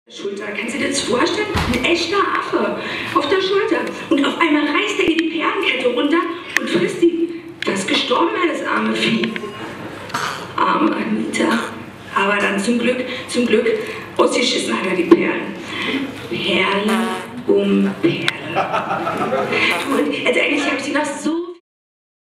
Schulter, kannst du dir das vorstellen? Ein echter Affe auf der Schulter. Und auf einmal reißt er ihr die Perlenkette runter und frisst die. Das ist gestorben, das arme Vieh. Arme Anita. Aber dann zum Glück, ausgeschissen hat er die Perlen. Perle um Perle. Und also eigentlich habe ich sie noch so